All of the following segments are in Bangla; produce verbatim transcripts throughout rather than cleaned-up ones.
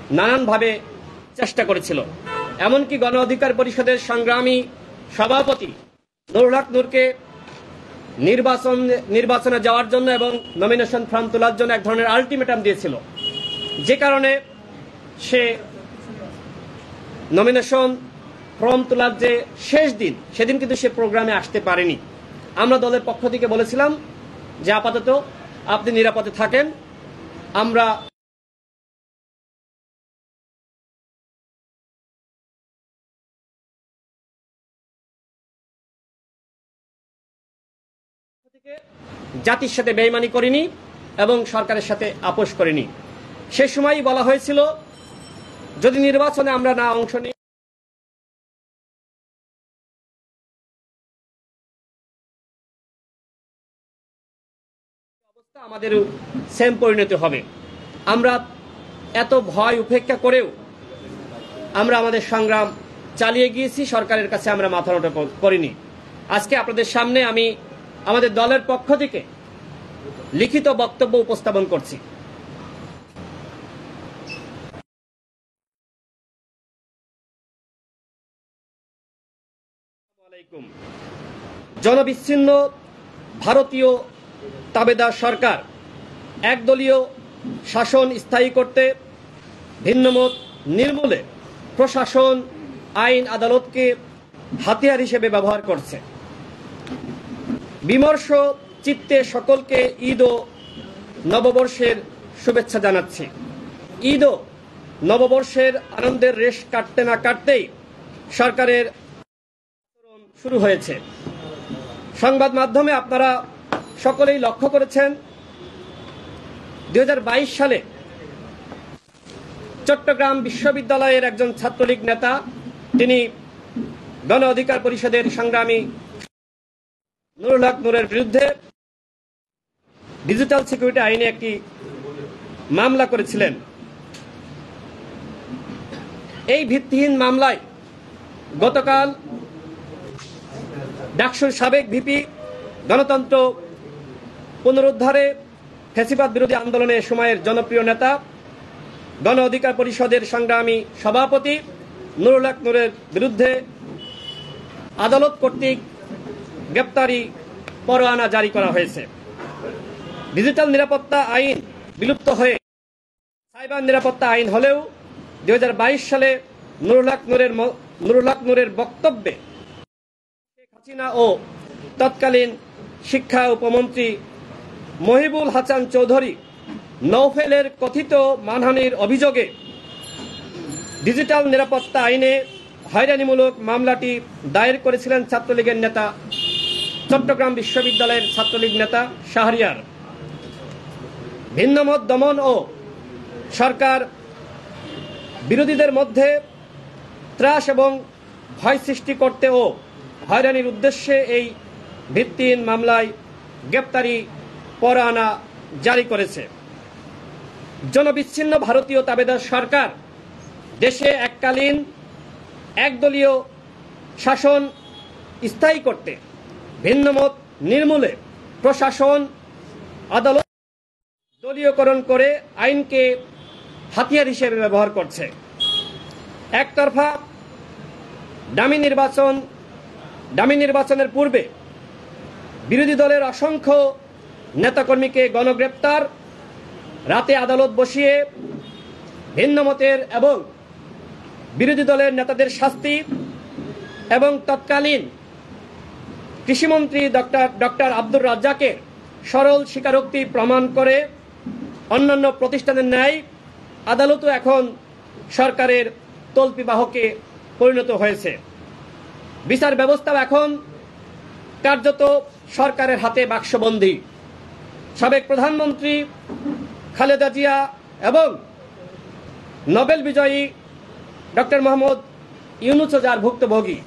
নানানভাবে চেষ্টা করেছিল। এমনকি গণ অধিকার পরিষদের সংগ্রামী সভাপতি নুরুল হক নূরকে নির্বাচন নির্বাচনে যাওয়ার জন্য এবং নমিনেশন ফর্ম তোলার জন্য এক ধরনের আলটিমেটাম দিয়েছিল, যে কারণে সে নমিনেশন ফর্ম তোলার যে শেষ দিন সেদিন কিন্তু সে প্রোগ্রামে আসতে পারেনি। আমরা দলের পক্ষ থেকে বলেছিলাম যে আপাতত আপনি নিরাপদে থাকেন, আমরা জাতির সাথে বেইমানি করিনি এবং সরকারের সাথে আপোষ করিনি। সে সময়ই বলা হয়েছিল যদি নির্বাচনে আমরা না অংশ নিই অবস্থা আমাদের সেম পরিণতি হবে। আমরা এত ভয় উপেক্ষা করেও আমরা আমাদের সংগ্রাম চালিয়ে গিয়েছি, সরকারের কাছে আমরা মাথা নত করিনি। আজকে আপনাদের সামনে আমি আমাদের দলের পক্ষ থেকে লিখিত বক্তব্য উপস্থাপন করছি। জনবিচ্ছিন্ন ভারতীয় তাবেদার সরকার একদলীয় শাসন স্থায়ী করতে ভিন্নমত নির্মূলে প্রশাসন, আইন, আদালতকে হাতিয়ার হিসেবে ব্যবহার করছে। বিমর্ষ চিত্তে সকলকে ঈদ ও নববর্ষের শুভেচ্ছা জানাচ্ছি। ঈদ ও নববর্ষের আনন্দের রেশ কাটতে না কাটতেই সরকারের শুরু হয়েছে। সংবাদ মাধ্যমে আপনারা সকলেই লক্ষ্য করেছেন দুই হাজার বাইশ সালে চট্টগ্রাম বিশ্ববিদ্যালয়ের একজন ছাত্রলীগ নেতা, তিনি গণ অধিকার পরিষদের সংগ্রামী নুরুল হক নূরের বিরুদ্ধে ডিজিটাল সিকিউরিটি আইনে একটি মামলা করেছিলেন। এই ভিত্তিহীন মামলায় গতকাল ডাকসুর সাবেক ভিপি গণতন্ত্র পুনরুদ্ধারে ফ্যাসিবাদ বিরোধী আন্দোলনের সময়ের জনপ্রিয় নেতা, গণ অধিকার পরিষদের সংগ্রামী সভাপতি নুরুল হক নূরের বিরুদ্ধে আদালত কর্তৃক গ্রেপ্তারি পরোয়ানা জারি করা হয়েছে। ডিজিটাল নিরাপত্তা আইন বিলুপ্ত হয়ে সাইবার নিরাপত্তা আইন হলেও দুই হাজার বাইশ সালে নুরুল হক নূরের নুরুল হক নূরের বক্তব্যে শেখ হাসিনা ও তৎকালীন শিক্ষা উপমন্ত্রী মহিবুল হাসান চৌধুরী নওফেলের কথিত মানহানির অভিযোগে ডিজিটাল নিরাপত্তা আইনে হয়রানিমূলক মামলাটি দায়ের করেছিলেন ছাত্রলীগের নেতা, চট্টগ্রাম বিশ্ববিদ্যালয়ের ছাত্রলীগ নেতা শাহরিয়ার। ভিন্নমত দমন ও সরকার বিরোধীদের মধ্যে ত্রাস এবং ভয় সৃষ্টি করতে ও হয়রানির উদ্দেশ্যে এই ভিত্তিহীন মামলায় গ্রেপ্তারি পরোয়ানা জারি করেছে। জনবিচ্ছিন্ন ভারতীয় তাবেদার সরকার দেশে এককালীন একদলীয় শাসন স্থায়ী করতে ভিন্নমত নির্মূলে প্রশাসন, আদালত দলীয়করণ করে আইনকে হাতিয়ার হিসেবে ব্যবহার করছে। একতরফা ডামি নির্বাচন ডামি নির্বাচনের পূর্বে বিরোধী দলের অসংখ্য নেতাকর্মীকে গণগ্রেপ্তার, রাতে আদালত বসিয়ে ভিন্নমতের এবং বিরোধী দলের নেতাদের শাস্তি এবং তৎকালীন কৃষিমন্ত্রী ডক্টর ডক্টর আব্দুর রাজ্জাকের সরল স্বীকারোক্তি প্রমাণ করে অন্যান্য প্রতিষ্ঠানের ন্যায় আদালতও এখন সরকারের তল্পিবাহকে পরিণত হয়েছে। বিচার ব্যবস্থাও এখন কার্যত সরকারের হাতে বাক্সবন্দী। সাবেক প্রধানমন্ত্রী খালেদা জিয়া এবং নোবেল বিজয়ী ডক্টর মোহাম্মদ ইউনূসও যার ভুক্তভোগী।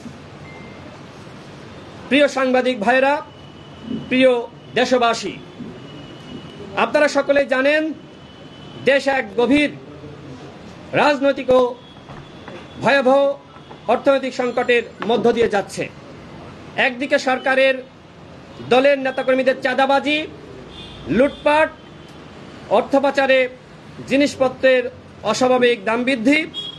প্রিয় সাংবাদিক ভাইরা, প্রিয় দেশবাসী, আপনারা সকলেই জানেন দেশ এক গভীর রাজনৈতিক ও ভয়াবহ অর্থনৈতিক সংকটের মধ্য দিয়ে যাচ্ছে। একদিকে সরকারের দলের নেতাকর্মীদের চাঁদাবাজি, লুটপাট, অর্থ পাচারে জিনিসপত্রের অস্বাভাবিক দাম বৃদ্ধি,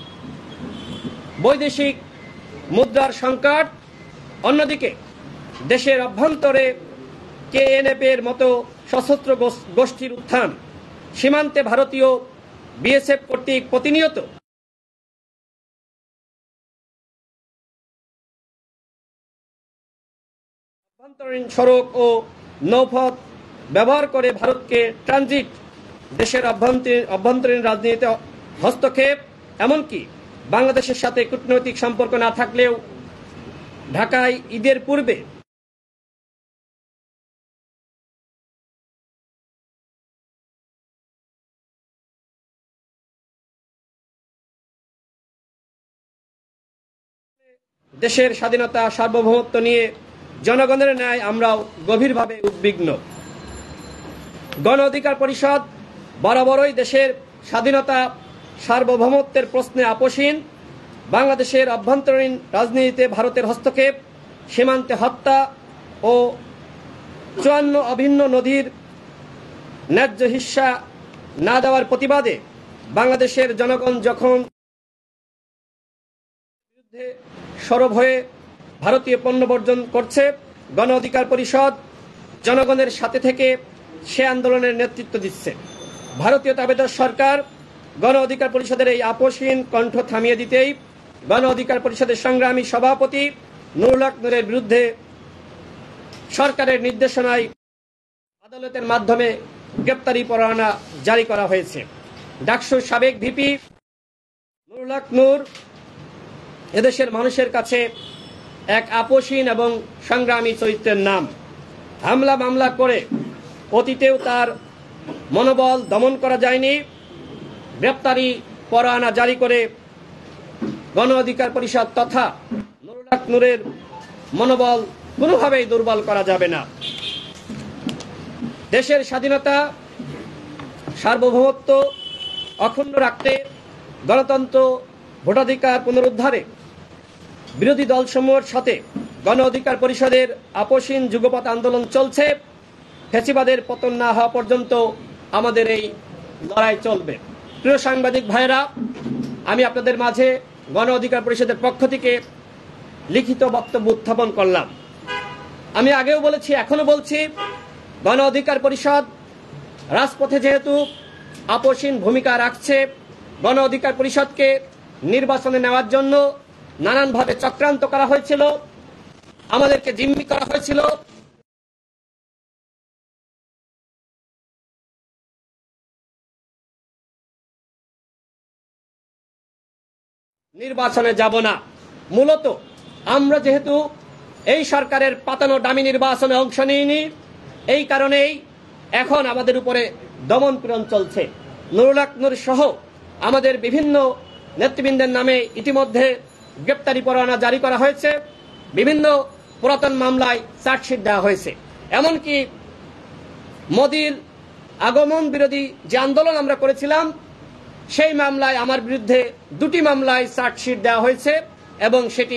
বৈদেশিক মুদ্রার সংকট, অন্যদিকে দেশের অভ্যন্তরে কেএনএফ এর মতো সশস্ত্র গোষ্ঠীর উত্থান, সীমান্তে ভারতীয় বিএসএফ কর্তৃক প্রতিনিয়ত অভ্যন্তরীণ সড়ক ও নৌপথ ব্যবহার করে ভারতকে ট্রানজিট, দেশের অভ্যন্তরীণ রাজনীতিতে হস্তক্ষেপ, এমনকি বাংলাদেশের সাথে কূটনৈতিক সম্পর্ক না থাকলেও ঢাকায় ঈদের পূর্বে দেশের স্বাধীনতা সার্বভৌমত্ব নিয়ে জনগণের ন্যায় আমরাও গভীরভাবে উদ্বিগ্ন। গণ অধিকার পরিষদ বরাবরই দেশের স্বাধীনতা সার্বভৌমত্বের প্রশ্নে আপোষহীন। বাংলাদেশের অভ্যন্তরীণ রাজনীতিতে ভারতের হস্তক্ষেপ, সীমান্তে হত্যা ও চুয়ান্ন অভিন্ন নদীর ন্যায্য হিস্সা না দেওয়ার প্রতিবাদে বাংলাদেশের জনগণ যখন বিরুদ্ধে সরব হয়ে ভারতীয় পণ্য বর্জন করছে, গণ অধিকার পরিষদ জনগণের সাথে থেকে সে আন্দোলনের নেতৃত্ব দিচ্ছে। ভারতীয় তাবেদার সরকার গণ অধিকার পরিষদের এই আপোষহীন কণ্ঠ থামিয়ে দিতেই গণ অধিকার পরিষদের সংগ্রামী সভাপতি নুরুল হক নূরের বিরুদ্ধে সরকারের নির্দেশনায় আদালতের মাধ্যমে গ্রেপ্তারি পরোয়ানা জারি করা হয়েছে। ডাকসুর সাবেক ভিপি নুরুল হক নূর এদেশের মানুষের কাছে এক আপোষহীন এবং সংগ্রামী চরিত্রের নাম। হামলা মামলা করে অতীতেও তার মনোবল দমন করা যায়নি। গ্রেপ্তারি পরোয়ানা জারি করে গণ অধিকার পরিষদ তথা নুরুল হক নূরের মনোবল কোনোভাবেই দুর্বল করা যাবে না। দেশের স্বাধীনতা সার্বভৌমত্ব অক্ষুণ্ণ রাখতে, গণতন্ত্র ভোটাধিকার পুনরুদ্ধারে বিরোধী দলসমূহের সাথে গণ অধিকার পরিষদের আপোষহীন যুগপৎ আন্দোলন চলছে। ফ্যাসিবাদের পতন না হওয়া পর্যন্ত আমাদের এই লড়াই চলবে। প্রিয় সাংবাদিক ভাইয়েরা, আমি আপনাদের মাঝে গণ অধিকার পরিষদের পক্ষ থেকে লিখিত বক্তব্য উত্থাপন করলাম। আমি আগেও বলেছি, এখনো বলছি, গণ অধিকার পরিষদ রাজপথে যেহেতু আপোষহীন ভূমিকা রাখছে, গণ অধিকার পরিষদকে নির্বাচনে নেওয়ার জন্য নানানভাবে চক্রান্ত করা হয়েছিল, আমাদেরকে জিম্মি করা হয়েছিল। নির্বাচনে যাব না। মূলত আমরা যেহেতু এই সরকারের পাতানো দামি নির্বাচনে অংশ নিইনি, এই কারণেই এখন আমাদের উপরে দমন পীড়ন চলছে। নুরুল হক নূর সহ আমাদের বিভিন্ন নেতৃবৃন্দের নামে ইতিমধ্যে গ্রেপ্তারি পরোয়ানা জারি করা হয়েছে, বিভিন্ন পুরাতন মামলায় চার্জশিট দেওয়া হয়েছে। এমনকি মোদির আগমন বিরোধী যে আন্দোলন আমরা করেছিলাম, সেই মামলায় আমার বিরুদ্ধে দুটি মামলায় চার্জশিট দেওয়া হয়েছে এবং সেটি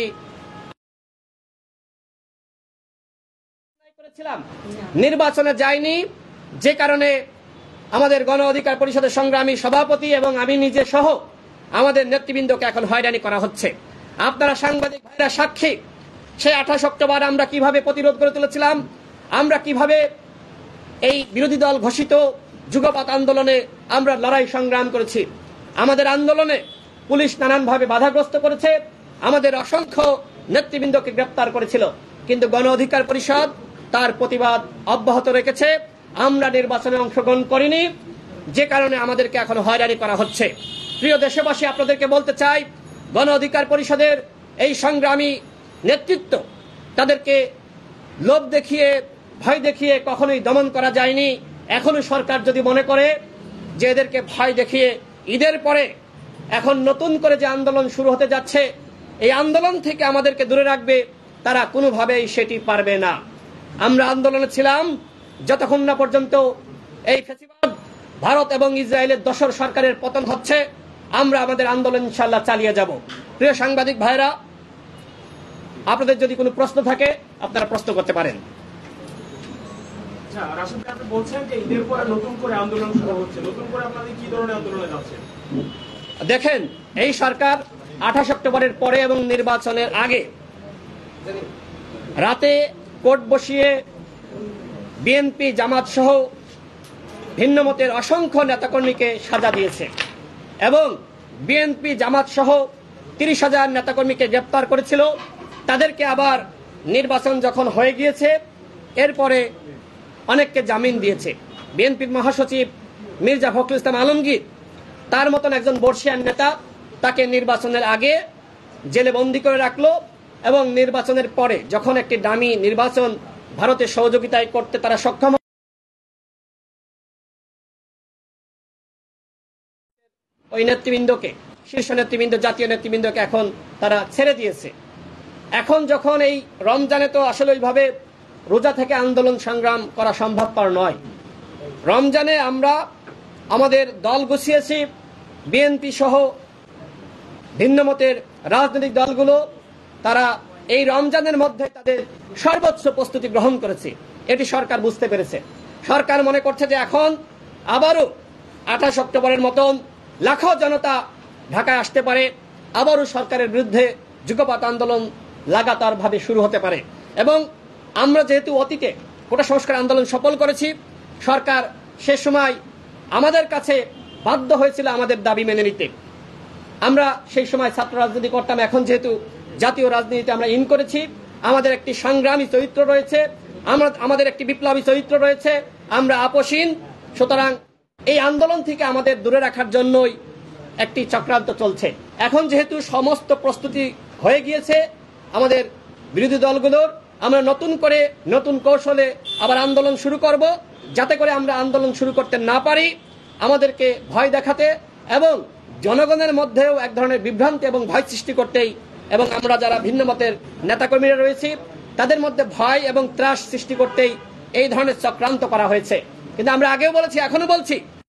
করেছিলাম নির্বাচনে যায়নি, যে কারণে আমাদের গণ অধিকার পরিষদের সংগ্রামী সভাপতি এবং আমি নিজে সহ আমাদের নেতৃবৃন্দকে এখন হয়রানি করা হচ্ছে। আপনারা সাংবাদিক ভাইরা সাক্ষী, সেই আঠাশ অক্টোবর আমরা কিভাবে প্রতিরোধ করে তুলেছিলাম, আমরা কিভাবে এই বিরোধী দল ঘোষিত যুগপৎ আন্দোলনে আমরা লড়াই সংগ্রাম করেছি। আমাদের আন্দোলনে পুলিশ নানানভাবে বাধাগ্রস্ত করেছে, আমাদের অসংখ্য নেতৃবৃন্দকে গ্রেপ্তার করেছিল, কিন্তু গণ অধিকার পরিষদ তার প্রতিবাদ অব্যাহত রেখেছে। আমরা নির্বাচনে অংশগ্রহণ করিনি, যে কারণে আমাদেরকে এখন হয়রানি করা হচ্ছে। প্রিয় দেশবাসী, আপনাদেরকে বলতে চাই, গণ অধিকার পরিষদের এই সংগ্রামী নেতৃত্ব, তাদেরকে লোভ দেখিয়ে, ভয় দেখিয়ে কখনোই দমন করা যায়নি। এখনো সরকার যদি মনে করে যে এদেরকে ভয় দেখিয়ে ঈদের পরে এখন নতুন করে যে আন্দোলন শুরু হতে যাচ্ছে, এই আন্দোলন থেকে আমাদেরকে দূরে রাখবে, তারা কোনোভাবেই সেটি পারবে না। আমরা আন্দোলনে ছিলাম যতক্ষণ না পর্যন্ত এই ফ্যাসিবাদ ভারত এবং ইসরায়েলের দোসর সরকারের পতন হচ্ছে। আমরা আমাদের আন্দোলন ইনশাআল্লাহ চালিয়ে যাব। প্রিয় সাংবাদিক ভাইরা, আপনাদের যদি কোনো প্রশ্ন থাকে আপনারা প্রশ্ন করতে পারেন। আচ্ছা, রাশিদ ভাই, আপনি বলছেন যে ঈদের পরে নতুন করে আন্দোলন শুরু হচ্ছে, নতুন করে আপনাদের কি ধরনের আন্দোলনে যাচ্ছেন? দেখেন, এই সরকার আঠাশ অক্টোবরের পরে এবং নির্বাচনের আগে রাতে কোর্ট বসিয়ে বিএনপি জামাত সহ ভিন্ন মতের অসংখ্য নেতাকর্মীকে সাজা দিয়েছে এবং বিএনপি জামাত সহ তিরিশ হাজার নেতাকর্মীকে গ্রেপ্তার করেছিল। তাদেরকে আবার নির্বাচন যখন হয়ে গিয়েছে এরপরে অনেককে জামিন দিয়েছে। বিএনপির মহাসচিব মির্জা ফখরুল ইসলাম আলমগীর, তার মতন একজন বর্ষিয়ান নেতা, তাকে নির্বাচনের আগে জেলে বন্দী করে রাখলো এবং নির্বাচনের পরে যখন একটি দামি নির্বাচন ভারতের সহযোগিতায় করতে তারা সক্ষম, ওই নেতৃবৃন্দকে, শীর্ষ নেতৃবৃন্দ, জাতীয় নেতৃবৃন্দকে এখন তারা ছেড়ে দিয়েছে। এখন যখন এই রমজানে তো আসলে ওইভাবে রোজা থেকে আন্দোলন সংগ্রাম করা সম্ভবপর নয়। রমজানে আমরা আমাদের দল গুছিয়েছি, বিএনপি সহ ভিন্ন মতের রাজনৈতিক দলগুলো তারা এই রমজানের মধ্যে তাদের সর্বোচ্চ প্রস্তুতি গ্রহণ করেছে। এটি সরকার বুঝতে পেরেছে। সরকার মনে করছে যে এখন আবারও আঠাশ অক্টোবরের মতন লাখো জনতা ঢাকায় আসতে পারে, আবারও সরকারের বিরুদ্ধে যুগপৎ আন্দোলন লাগাতার ভাবে শুরু হতে পারে। এবং আমরা যেহেতু অতীতে কোটা সংস্কার আন্দোলন সফল করেছি, সরকার সে সময় আমাদের কাছে বাধ্য হয়েছিল আমাদের দাবি মেনে নিতে। আমরা সেই সময় ছাত্র রাজনীতি করতাম, এখন যেহেতু জাতীয় রাজনীতিতে আমরা ইন করেছি, আমাদের একটি সংগ্রামী চরিত্র রয়েছে, আমরা আমাদের একটি বিপ্লবী চরিত্র রয়েছে, আমরা আপোষহীন। সুতরাং এই আন্দোলন থেকে আমাদের দূরে রাখার জন্যই একটি চক্রান্ত চলছে। এখন যেহেতু সমস্ত প্রস্তুতি হয়ে গিয়েছে আমাদের বিরোধী দলগুলোর, আমরা নতুন করে নতুন কৌশলে আবার আন্দোলন শুরু করব, যাতে করে আমরা আন্দোলন শুরু করতে না পারি, আমাদেরকে ভয় দেখাতে এবং জনগণের মধ্যেও এক ধরনের বিভ্রান্তি এবং ভয় সৃষ্টি করতেই, এবং আমরা যারা ভিন্ন মতের নেতাকর্মীরা রয়েছি তাদের মধ্যে ভয় এবং ত্রাস সৃষ্টি করতেই এই ধরনের চক্রান্ত করা হয়েছে। কিন্তু আমরা আগেও বলেছি, এখনো বলছি,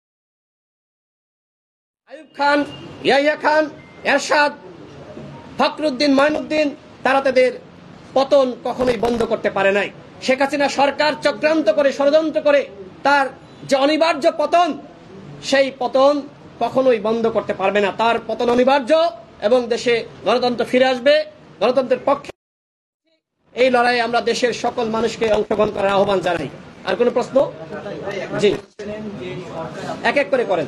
আইয়ুব খান, ইয়াহিয়া খান, এরশাদ, ফখরুদ্দিন, মঈনুদ্দিন, তারা তাদের পতন কখনোই বন্ধ করতে পারে নাই। শেখ হাসিনা সরকার চক্রান্ত করে, ষড়যন্ত্র করে তার যে অনিবার্য পতন, সেই পতন কখনোই বন্ধ করতে পারবে না। তার পতন অনিবার্য এবং দেশে গণতন্ত্র ফিরে আসবে। গণতন্ত্রের পক্ষে এই লড়াইয়ে আমরা দেশের সকল মানুষকে অংশগ্রহণ করার আহ্বান জানাই। আর কোনো প্রশ্ন? জি, এক এক করে করেন।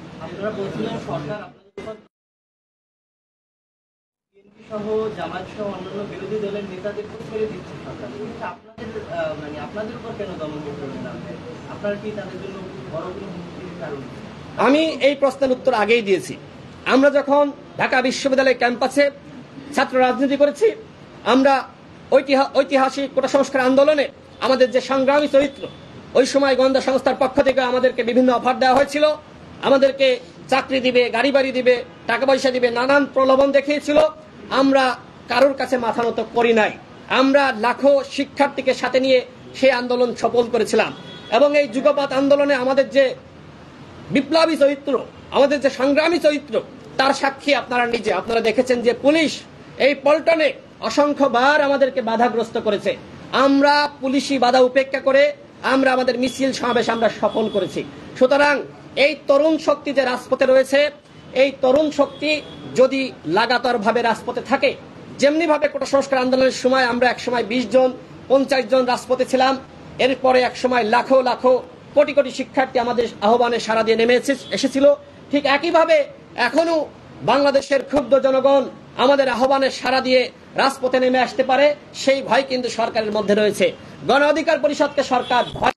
সহ জামাত সহ অন্যান্য বিরোধী দলের নেতাদের করে দিচ্ছে সরকার, আপনাদের মানে আপনাদের উপর কেন দমন করতে না? আপনারা কি তাদের জন্য বড় কোনো হুমকির কারণ? আমি এই প্রশ্নের উত্তর আগেই দিয়েছি। আমরা যখন ঢাকা বিশ্ববিদ্যালয় ক্যাম্পাসে ছাত্র রাজনীতি করেছি, আমরা ঐতিহাসিক কোটা সংস্কার আন্দোলনে আমাদের যে সংগ্রামী চরিত্র, ওই সময় গোয়েন্দা সংস্থার পক্ষ থেকে আমাদেরকে বিভিন্ন অফার দেওয়া হয়েছিল, আমাদেরকে চাকরি দিবে, গাড়ি বাড়ি দিবে, টাকা পয়সা দিবে, নানান প্রলোভন দেখিয়েছিল। আমরা কারোর কাছে মাথা নত করি নাই। আমরা লাখো শিক্ষার্থীকে সাথে নিয়ে সেই আন্দোলন সফল করেছিলাম। এবং এই যুগপৎ আন্দোলনে আমাদের যে বিপ্লবী চরিত্র, আমাদের যে সংগ্রামী চরিত্র, তার সাক্ষী আপনারা নিজে। আপনারা দেখেছেন যে পুলিশ এই পল্টনে অসংখ্যবার আমাদেরকে বাধাগ্রস্ত করেছে। আমরা পুলিশি বাধা উপেক্ষা করে আমরা আমাদের মিছিল সমাবেশ আমরা সফল করেছি। সুতরাং এই তরুণ শক্তি যে রাজপথে রয়েছে, এই তরুণ শক্তি যদি লাগাতার ভাবে রাজপথে থাকে, যেমনি ভাবে কোটা সংস্কার আন্দোলনের সময় আমরা এক সময় বিশ জন পঞ্চাশ জন রাজপথে ছিলাম, এরপরে এক সময় লাখো লাখো কোটি কোটি শিক্ষার্থী আমাদের আহ্বানে সাড়া দিয়ে নেমে এসেছিল, ঠিক একইভাবে এখনো বাংলাদেশের ক্ষুব্ধ জনগণ আমাদের আহ্বানে সাড়া দিয়ে রাজপথে নেমে আসতে পারে, সেই ভয় কিন্তু সরকারের মধ্যে রয়েছে। গণ অধিকার পরিষদকে সরকার ভয়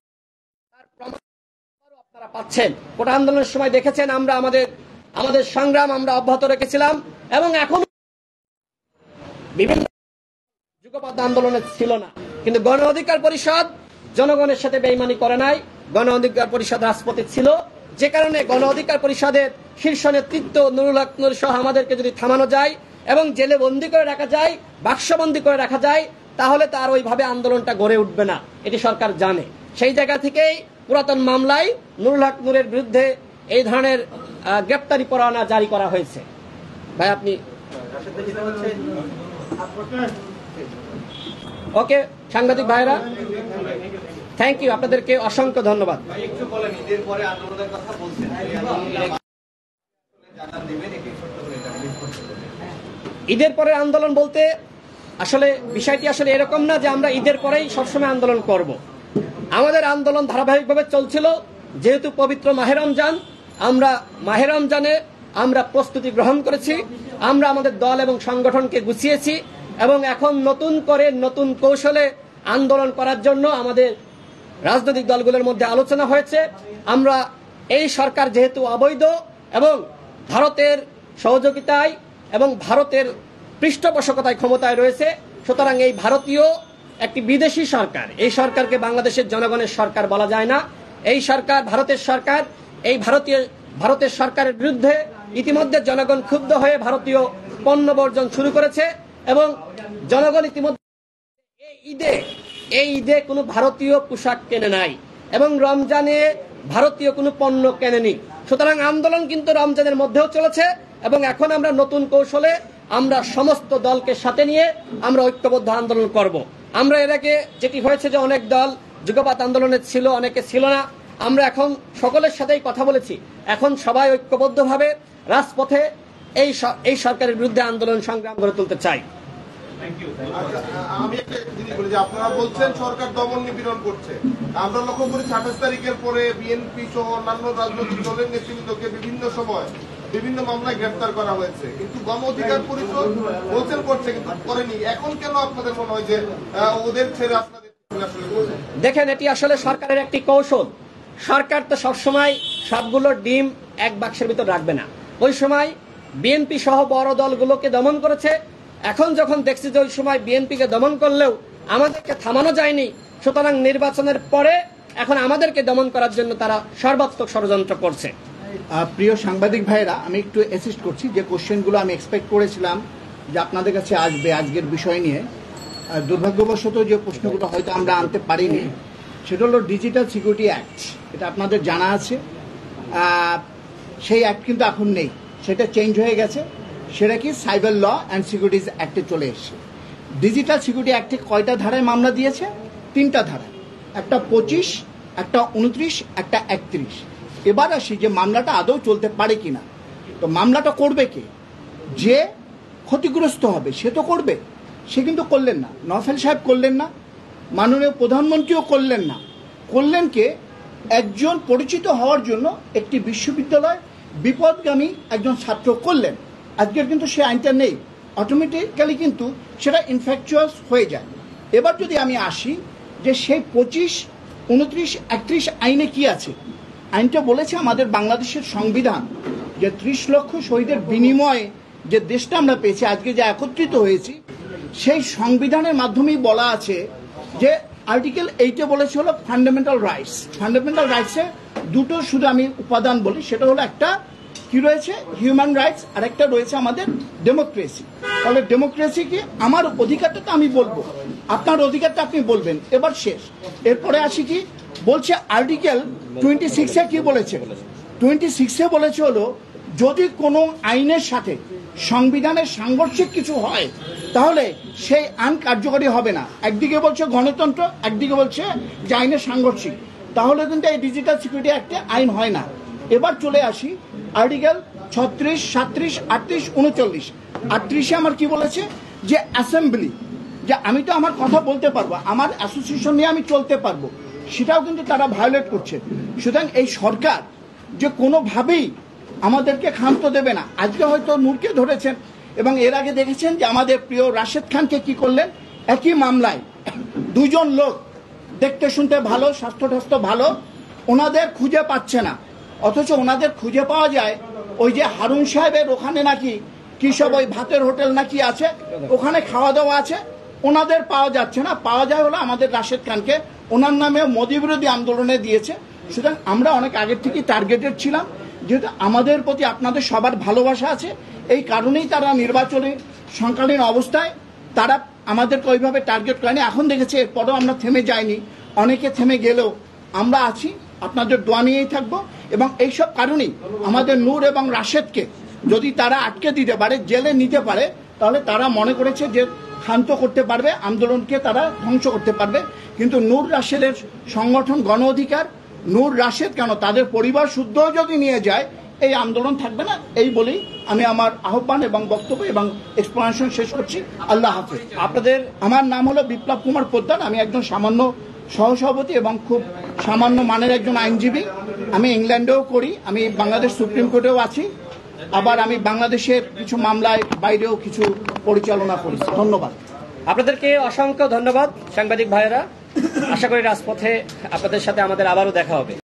আপনারা পাচ্ছেন। কোটা আন্দোলনের সময় দেখেছেন আমরা আমাদের আমাদের সংগ্রাম আমরা অব্যাহত রেখেছিলাম এবং এখন বিভিন্ন যুগপৎ আন্দোলনে ছিল না, কিন্তু গণ অধিকার পরিষদ জনগণের সাথে বেইমানি করে নাই। গণ অধিকার পরিষদ রাজপথে ছিল, যে কারণে গণ অধিকার পরিষদের শীর্ষ নেতৃত্ব নুরুল হক নূর সহ আমাদেরকে যদি থামানো যায় এবং জেলে বন্দী করে রাখা যায়, বাক্সবন্দী করে রাখা যায়, তাহলে তার ওইভাবে আন্দোলনটা গড়ে উঠবে না, এটি সরকার জানে। সেই জায়গা থেকেই পুরাতন মামলায় নুরুল হক নূরের বিরুদ্ধে এই ধরনের গ্রেপ্তারি পরোয়ানা জারি করা হয়েছে। ভাই আপনি ওকে, সাংবাদিক ভাইরা থ্যাংক ইউ, আপনাদেরকে অসংখ্য ধন্যবাদ। একটু বলেন, ঈদের পরে আন্দোলনের কথা বলছেন, জানান দিবেন। ঈদের পরের আন্দোলন বলতে আসলে বিষয়টি আসলে এরকম না যে আমরা ঈদের পরেই সবসময় আন্দোলন করব। আমাদের আন্দোলন ধারাবাহিকভাবে চলছিল। যেহেতু পবিত্র মাহে রমজান, আমরা মাহে রমজানে আমরা প্রস্তুতি গ্রহণ করেছি, আমরা আমাদের দল এবং সংগঠনকে গুছিয়েছি এবং এখন নতুন করে নতুন কৌশলে আন্দোলন করার জন্য আমাদের রাজনৈতিক দলগুলোর মধ্যে আলোচনা হয়েছে। আমরা এই সরকার যেহেতু অবৈধ এবং ভারতের সহযোগিতায় এবং ভারতের পৃষ্ঠপোষকতায় ক্ষমতায় রয়েছে, সুতরাং এই ভারতীয় একটি বিদেশি সরকার, এই সরকারকে বাংলাদেশের জনগণের সরকার বলা যায় না। এই সরকার ভারতের সরকার। এই ভারতীয় ভারতের সরকারের বিরুদ্ধে ইতিমধ্যে জনগণ ক্ষুব্ধ হয়ে ভারতীয় পণ্য বর্জন শুরু করেছে এবং জনগণ ইতিমধ্যে এই ঈদে এই ঈদে কোনো ভারতীয় পোশাক কেনে নাই এবং রমজানে ভারতীয় কোনো পণ্য কেনেনি। সুতরাং আন্দোলন কিন্তু রমজানের মধ্যেও চলেছে এবং এখন আমরা নতুন কৌশলে আমরা সমস্ত দলকে সাথে নিয়ে আমরা ঐক্যবদ্ধ আন্দোলন করব। আমরা এর আগে যেটি হয়েছে যে অনেক দল যুগপাত আন্দোলনে ছিল, অনেকে ছিল না। আমরা এখন সকলের সাথেই কথা বলেছি, এখন সবাই ঐক্যবদ্ধভাবে রাজপথে এই এই সরকারের বিরুদ্ধে আন্দোলন সংগ্রাম গড়ে তুলতে চাই। আমি একটা জিনিস বলি যে আপনারা বলছেন সরকার দমন নিপীড়ন করছে। আমরা লক্ষ্য করেছি আঠাশ তারিখের পরে বিএনপি সহ অন্যান্য রাজনৈতিক দলের নেতৃবৃন্দকে বিভিন্ন সময় বিভিন্ন মামলায় গ্রেফতার করা হয়েছে, কিন্তু গণ অধিকার পরিষদ বলছেন করছে কিন্তু করেনি। এখন কেন আপনাদের মনে হয় যে ওদের ছেড়ে আপনাদের? দেখেন, এটি আসলে সরকারের একটি কৌশল। সরকার তো সবসময় সবগুলো ডিম এক বাক্সের ভিতর রাখবে না। ওই সময় বিএনপি সহ বড় দলগুলোকে দমন করেছে। এখন যখন দেখছি যে ওই সময় বিএনপিকে দমন করলেও আমাদেরকে থামানো যায়নি, সুতরাং নির্বাচনের পরে এখন আমাদেরকে দমন করার জন্য তারা সর্বাত্মক ষড়যন্ত্র করছে। প্রিয় সাংবাদিক ভাইরা, আমি একটু অ্যাসিস্ট করছি। যে কোশ্চেনগুলো আমি এক্সপেক্ট করেছিলাম যে আপনাদের কাছে আসবে আজকের বিষয় নিয়ে, দুর্ভাগ্যবশত যে প্রশ্নগুলো হয়তো আমরা আনতে পারিনি, সেটা হলো ডিজিটাল সিকিউরিটি অ্যাক্ট। এটা আপনাদের জানা আছে, সেই অ্যাক্ট কিন্তু এখন নেই, সেটা চেঞ্জ হয়ে গেছে। সেটা কি সাইবার ল অ্যান্ড সিকিউরিটিজ অ্যাক্টে চলে এসছে। ডিজিটাল সিকিউরিটি অ্যাক্টে কয়টা ধারায় মামলা দিয়েছে? তিনটা ধারায়, একটা পঁচিশ, একটা উনত্রিশ, একটা একত্রিশ। এবার আসি যে মামলাটা আদৌ চলতে পারে কিনা। তো মামলাটা করবে কে? যে ক্ষতিগ্রস্ত হবে সে তো করবে। সে কিন্তু করলেন না, নওফেল সাহেব করলেন না, মাননীয় প্রধানমন্ত্রীও করলেন না। করলেন কে? একজন পরিচিত হওয়ার জন্য একটি বিশ্ববিদ্যালয় বিপদগামী একজন ছাত্র করলেন। আজকের কিন্তু সে আইনটা নেই, অটোমেটিক্যালি কিন্তু সেটা ইনফ্যাকচুয়াস হয়ে যায়। এবার যদি আমি আসি যে সেই পঁচিশ, উনত্রিশ, একত্রিশ আইনে কি আছে? আইনটা বলেছে আমাদের বাংলাদেশের সংবিধান যে ত্রিশ লক্ষ শহীদের বিনিময়ে যে দেশটা আমরা পেয়েছি, আজকে যে একত্রিত হয়েছি, সেই সংবিধানের মাধ্যমেই বলা আছে যে আর্টিকেল এইটে বলেছে হলো ফান্ডামেন্টাল রাইটস। ফান্ডামেন্টাল রাইটসে দুটো শুধু আমি উপাদান বলি, সেটা হলো একটা কি রয়েছে হিউম্যান রাইটস, আর একটা রয়েছে আমাদের ডেমোক্রেসি। তাহলে ডেমোক্রেসি কি? আমার অধিকারটা তো আমি বলবো, আপনার অধিকারটা আপনি বলবেন। এবার শেষ। এরপরে আসি কি বলছে আর্টিকেল টোয়েন্টি সিক্সে কি বলেছে? টোয়েন্টি সিক্সে বলেছে হলো যদি কোনো আইনের সাথে সংবিধানের সাংঘর্ষিক কিছু হয় তাহলে সেই আইন কার্যকরী হবে না। একদিকে বলছে গণতন্ত্র, একদিকে বলছে যে আইনের সাংঘর্ষিক, তাহলে কিন্তু এই ডিজিটাল সিকিউরিটি অ্যাক্টে আইন হয় না। এবার চলে আসি আর্টিকেল ছত্রিশ, সাতত্রিশ, আটত্রিশ, উনচল্লিশ। আটত্রিশে আমার কি বলেছে যে অ্যাসেম্বলি, যে আমি তো আমার কথা বলতে পারবো, আমার অ্যাসোসিয়েশন নিয়ে আমি চলতে পারবো, সেটাও কিন্তু তারা ভায়োলেট করছে। সুতরাং এই সরকার যে কোনোভাবেই আমাদেরকে ক্ষান্ত দেবে না। আজকে হয়তো নূরকে ধরেছেন এবং এর আগে দেখেছেন যে আমাদের প্রিয় রাশেদ খানকে কি করলেন, একই মামলায় দুজন লোক দেখতে শুনতে ভালো, স্বাস্থ্য টাস্থ্য ভালো, ওনাদের খুঁজে পাচ্ছে না, অথচ ওনাদের খুঁজে পাওয়া যায় ওই যে হারুন সাহেবের ওখানে নাকি কি সব ওই ভাতের হোটেল নাকি আছে, ওখানে খাওয়া দাওয়া আছে, ওনাদের পাওয়া যাচ্ছে না। পাওয়া যায় হলো আমাদের রাশেদ খানকে, ওনার নামে মোদী বিরোধী আন্দোলনে দিয়েছে। সুতরাং আমরা অনেক আগের থেকেই টার্গেটেড ছিলাম, যেহেতু আমাদের প্রতি আপনাদের সবার ভালোবাসা আছে, এই কারণেই তারা নির্বাচনী সংকালীন অবস্থায় তারা আমাদেরকে ওইভাবে টার্গেট করেনি। এখন দেখেছে এরপরেও আমরা থেমে যাইনি, অনেকে থেমে গেলেও আমরা আছি, আপনাদের দোয়া নিয়েই থাকবো। এবং এইসব কারণেই আমাদের নূর এবং রাশেদকে যদি তারা আটকে দিতে পারে, জেলে নিতে পারে, তাহলে তারা মনে করেছে যে ক্ষান্ত করতে পারবে, আন্দোলনকে তারা ধ্বংস করতে পারবে। কিন্তু নূর রাশেদের সংগঠন গণ অধিকার, নূর রাশেদ কেন তাদের পরিবার শুদ্ধও যদি নিয়ে যায়, এই আন্দোলন থাকবে না, এই বলেই আমি আমার আহ্বান এবং বক্তব্য এবং এক্সপ্লানেশন শেষ করছি। আল্লাহ হাফেজ। আপনাদের আমার নাম হলো বিপ্লব কুমার পোদ্দার। আমি একজন সামান্য সহসভাপতি এবং খুব সামান্য মানের একজন আইনজীবী। আমি ইংল্যান্ডেও করি, আমি বাংলাদেশ সুপ্রিম কোর্টেও আছি, আবার আমি বাংলাদেশের কিছু মামলায় বাইরেও কিছু পরিচালনা করি। ধন্যবাদ। আপনাদেরকে অসংখ্য ধন্যবাদ সাংবাদিক ভাইয়েরা। আশা করি রাজপথে আপনাদের সাথে আমাদের আবারও দেখা হবে।